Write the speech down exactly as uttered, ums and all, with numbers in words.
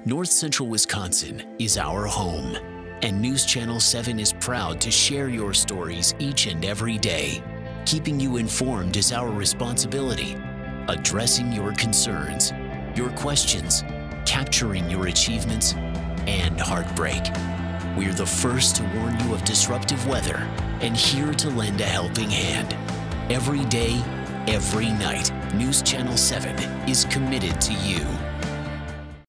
North Central Wisconsin is our home, and News Channel seven is proud to share your stories each and every day. Keeping you informed is our responsibility. Addressing your concerns, your questions, capturing your achievements, and heartbreak. We're the first to warn you of disruptive weather and here to lend a helping hand. Every day, every night, News Channel seven is committed to you.